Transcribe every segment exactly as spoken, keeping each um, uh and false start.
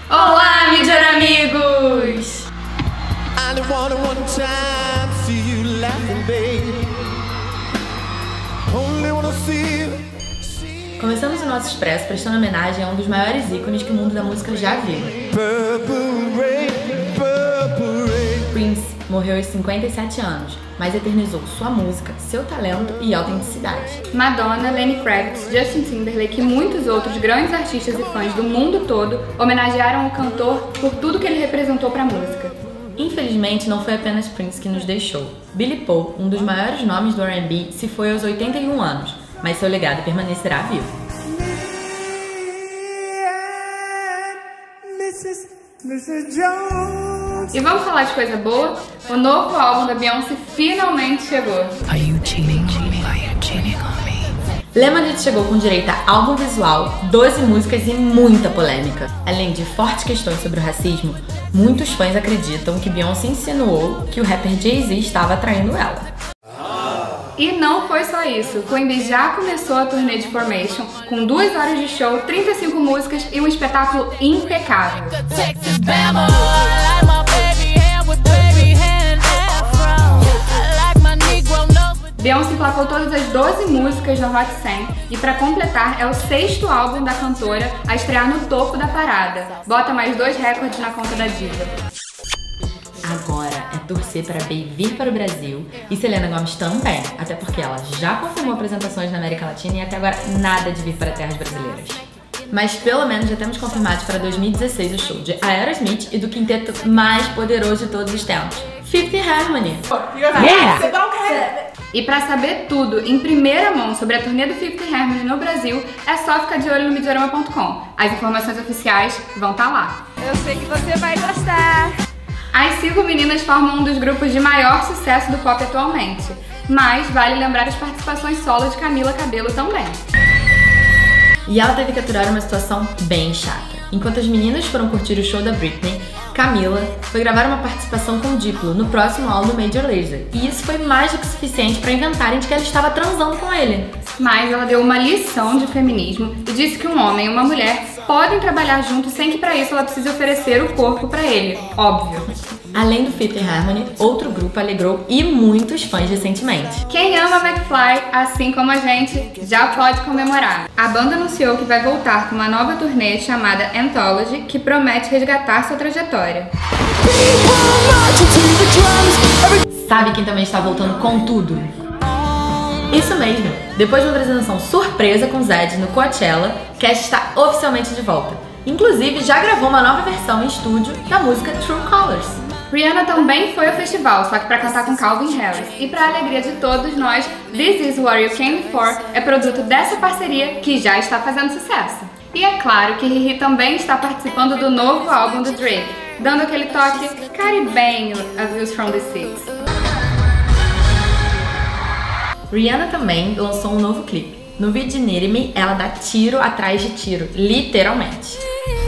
Olá, Midjourney amigos! Começamos o nosso expresso prestando homenagem a um dos maiores ícones que o mundo da música já viu. Prince morreu aos cinquenta e sete anos, mas eternizou sua música, seu talento e autenticidade. Madonna, Lenny Kravitz, Justin Timberlake e muitos outros grandes artistas e fãs do mundo todo homenagearam o cantor por tudo que ele representou para a música. Infelizmente, não foi apenas Prince que nos deixou. Billy Paul, um dos maiores nomes do R and B, se foi aos oitenta e um anos, mas seu legado permanecerá vivo. E vamos falar de coisa boa? O novo álbum da Beyoncé finalmente chegou. Are you cheating on me? Are you cheating on me? Lemonade chegou com direito a álbum visual, doze músicas e muita polêmica. Além de fortes questões sobre o racismo, muitos fãs acreditam que Beyoncé insinuou que o rapper Jay-Z estava traindo ela. E não foi só isso, Coinbase já começou a turnê de Formation, com duas horas de show, trinta e cinco músicas e um espetáculo impecável. Beyoncé emplacou todas as doze músicas da Hot cem e, para completar, é o sexto álbum da cantora a estrear no topo da parada. Bota mais dois recordes na conta da diva. Agora é torcer para Bey vir para o Brasil e Selena Gomez também, até porque ela já confirmou apresentações na América Latina e até agora nada de vir para terras brasileiras. Mas pelo menos já temos confirmados para dois mil e dezesseis o show de Aerosmith e do quinteto mais poderoso de todos os tempos, Fifth Harmony. Yeah. E para saber tudo em primeira mão sobre a turnê do Fifth Harmony no Brasil, é só ficar de olho no midjourney ponto com. As informações oficiais vão estar lá. Eu sei que você vai gostar! As cinco meninas formam um dos grupos de maior sucesso do pop atualmente, mas vale lembrar as participações solo de Camila Cabello também. E ela teve que aturar uma situação bem chata. Enquanto as meninas foram curtir o show da Britney, Camila foi gravar uma participação com Diplo no próximo álbum Major Lazer, e isso foi mais do que suficiente para inventarem de que ela estava transando com ele. Mas ela deu uma lição de feminismo e disse que um homem e uma mulher podem trabalhar juntos sem que para isso ela precise oferecer o corpo para ele, óbvio. Além do Fifth Harmony, outro grupo alegrou e muitos fãs recentemente. Quem ama McFly, assim como a gente, já pode comemorar. A banda anunciou que vai voltar com uma nova turnê chamada Anthology, que promete resgatar sua trajetória. Sabe quem também está voltando com tudo? Isso mesmo! Depois de uma apresentação surpresa com Zedd no Coachella, Cash está oficialmente de volta. Inclusive, já gravou uma nova versão em estúdio da música True Colors. Rihanna também foi ao festival, só que para cantar com Calvin Harris. E para a alegria de todos nós, This Is What You Came For é produto dessa parceria que já está fazendo sucesso. E é claro que Riri também está participando do novo álbum do Drake, dando aquele toque caribenho a Views from the Six. Rihanna também lançou um novo clipe. No vídeo de Need Me, ela dá tiro atrás de tiro, literalmente.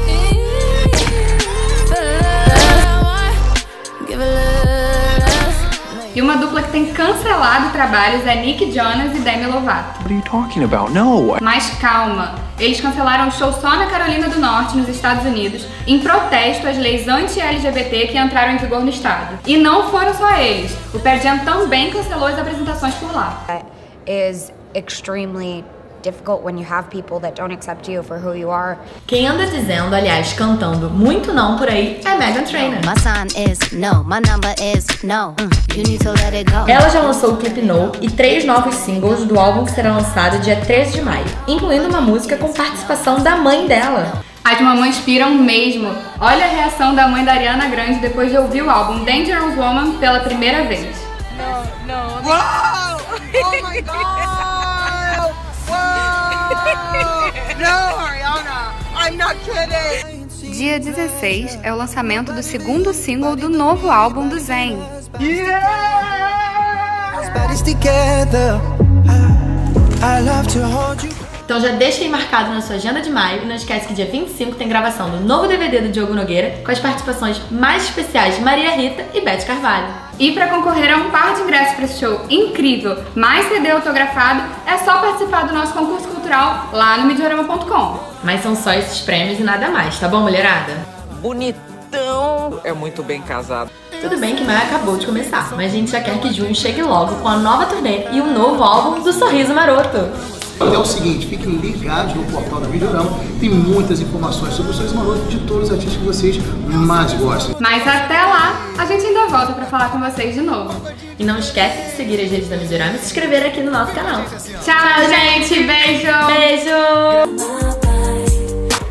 E uma dupla que tem cancelado trabalhos é Nick Jonas e Demi Lovato. What are you talking about? No! Mas calma, eles cancelaram o show só na Carolina do Norte, nos Estados Unidos, em protesto às leis anti-L G B T que entraram em vigor no estado. E não foram só eles, o Pearl Jam também cancelou as apresentações por lá. Is extremely difficult when you have people that don't accept you for who you are. Quem anda dizendo, aliás, cantando muito não por aí, é Meghan Trainor. My sign is no, my number is no. You need to let it go. Ela já lançou o clipe No e três novos singles do álbum que será lançado dia treze de maio, incluindo uma música com participação da mãe dela. As mamães piram mesmo. Olha a reação da mãe da Ariana Grande depois de ouvir o álbum Dangerous Woman pela primeira vez. No, no. Wow! Oh my God! Whoa! No, Ariana! I'm not kidding! Dia dezesseis é o lançamento do segundo single do novo álbum do Zayn. Yes! I love to hold you. Então já deixa aí marcado na sua agenda de maio e não esquece que dia vinte e cinco tem gravação do novo D V D do Diogo Nogueira com as participações mais especiais de Maria Rita e Beth Carvalho. E para concorrer a um par de ingressos para esse show incrível, mais C D autografado, é só participar do nosso concurso cultural lá no midjourney ponto com. Mas são só esses prêmios e nada mais, tá bom, mulherada? bonitão. É muito bem casado. Tudo bem que maio acabou de começar, mas a gente já quer que junho chegue logo com a nova turnê e um novo álbum do Sorriso Maroto. É o seguinte, fiquem ligados no portal da Videorama, tem muitas informações sobre o Sorriso Maroto de todos os artistas que vocês mais gostam. Mas até lá, a gente ainda volta pra falar com vocês de novo. E não esquece de seguir as redes da Videorama e se inscrever aqui no nosso canal. Tchau, gente! Beijo! Beijo!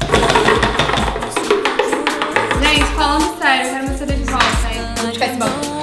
Gente, falando sério, eu quero meu C D de volta, hein? Onde ficar esse bagulho?